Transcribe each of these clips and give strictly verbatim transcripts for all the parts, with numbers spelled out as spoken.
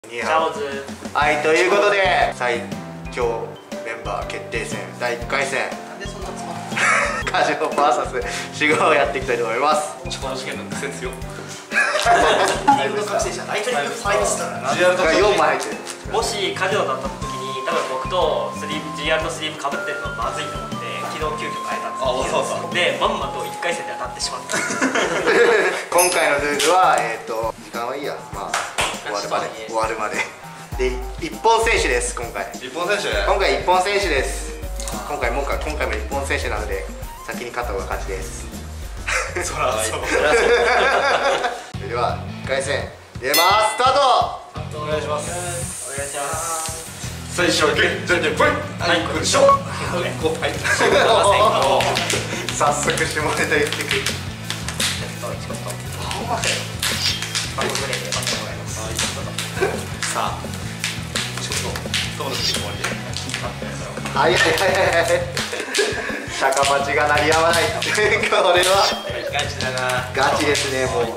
チャオズ。はい、ということで最強メンバー決定戦だいいっかい戦、 なんでそんな集まったカジノ ブイエス 守護をやっていきたいと思います。 この試験の癖強。 ライブの覚醒者ライトニングファイブスタージーアール とよんまい入ってる。 もしカジノだった時に多分僕とスリーブ ジーアール のスリーブかぶってるのまずいと思って昨日急遽変えたんですあ、そうそうでまんまといっかい戦で当たってしまった今回のルールはえっ、ー、と時間はいいや、まあ終わるまで終わるまでで一本選手です。今回日本選手。 今回一本選手です。今回も今回も一本選手なので先に勝った方が勝ちです。 そらそう。 それではいっかい戦出ますスタート。 お願いします。 お願いします最初はグッじゃんじゃんぽい。はい、これしょ。ごはい。 早速下ネタ言ってくる。 さあ、ちょっとそうですね、終わりで。 はいはいはいはい。釈迦待ちが鳴りやまない。これはガチだな。 ガチですね。もう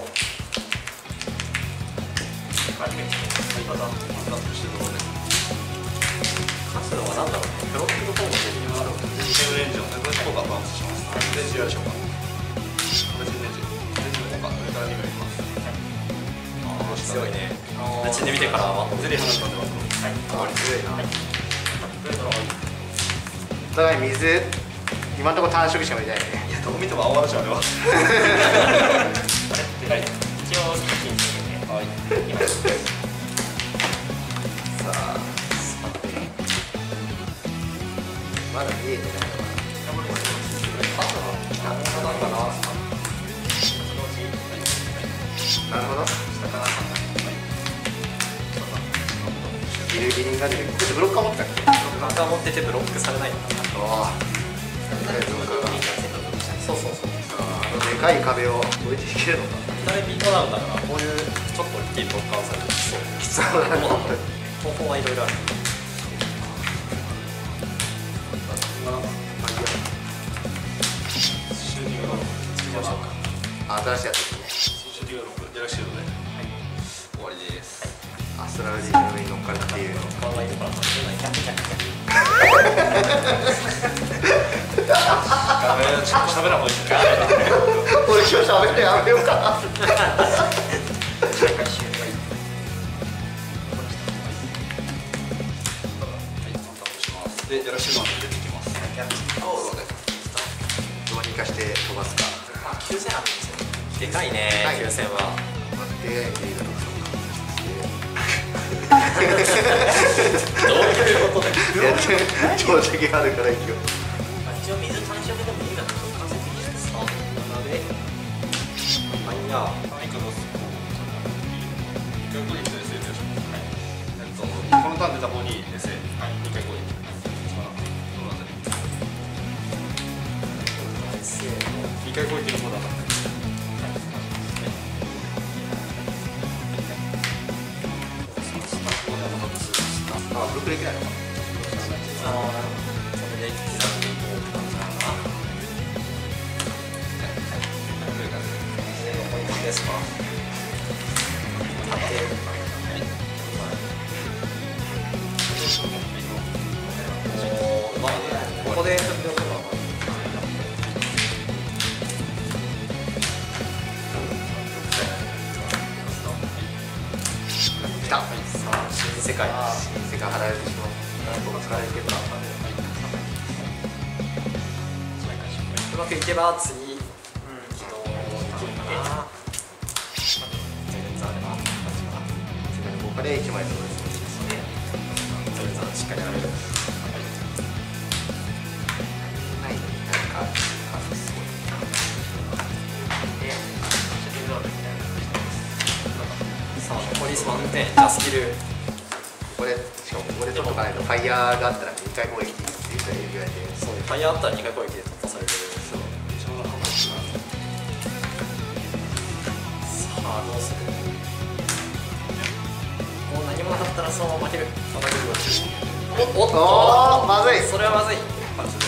勝つのは何だろうね。ブロックの方も責任がある。シェムレンジをこれ効果バウンスします。レンジやりましょうか。これレンジレンジの効果これからに名いきます。強いね。打ちで見てからはずれ話飛んでます。はい。あまり強いな。 お互い水今のところ単色しか見てないね。 いやどう見ても青々じゃんあれは。 はい。一応キッチンですね。 はい。 さあまだ見えてないのかな。なるほど。ギルギリンが出る。ちょっとブロッカー持ってたっけ？ ブロッカー持っててブロックされないんだ。 ああ。 そうそうそう。 あのでかい壁を越えていけるのか。 左ビートダウンだからこういうちょっと大きいブロッカーをされてきそう。 きつそうだな。 方法はいろいろある。シューティングの作りましょうか。 新しいやつですね。 シューティングのデラックシュードで終わりです。 アストラルディーの上に乗っかるっていう。 考えてから始めないキャッキャッキャッ。ダメだ、ちょっと喋らんほうがいいですね。 俺今日喋るのやめようかな。 で、よろしくお願い出てきます。 どうにかして飛ばすか。 あ、きゅうせんあるんですよ。 でかいね、きゅうせんは。 待って、リードとかどういうことだよ。 長尺があるからいいよ。 一応水単色でもいいかなと関節いいですか。 なので、マイナー、マイクロスコープ。一回攻撃と エスエー でしょ。えっと、このターン出た方に エスエー、二回攻撃。二回攻撃の方だった。 あ、ブロックできないのか。 ああ、それで刻んでいこうかな。残りですか。おお、まあ、ここで振っておけば。 来た。 さあ、新世界。 新世界離れてしまう。なんとか疲れてるか。 うまくいけば次、起動できるかな。全然あれば、 ここで一枚取る。 全然しっかりやられる。 ないのになんか外す。 さあ、残りさんてん。じゃあスキル。 ここでしかもここで取っとかないとファイヤーがあったらにかい攻撃って言われて。 そう、ファイヤーあったらにかい攻撃で突破されてる。そう。さあ、どうする。もう何もなかったらそのまま負ける。また来るわ。おおっとおー、まずい。 それはまずい。パンチで。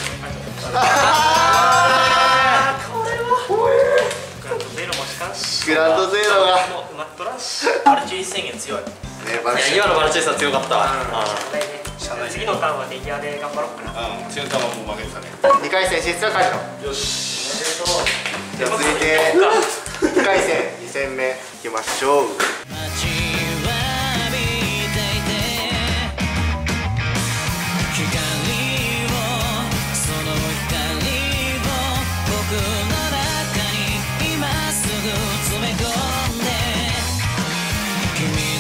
あー、これは怖い。グランドゼロもしかし。 グランドゼロが。 もう埋まっとらんし。アルチュイ宣言強い。 ねバルチいや今のバルチェスは強かったわ。 次のターンはネギアで頑張ろうかな。 うん、次のターンはもう負けてたね。 にかい戦進出はカジノ。 よし。 じゃあ続いていっかい戦に戦目いきましょう。 君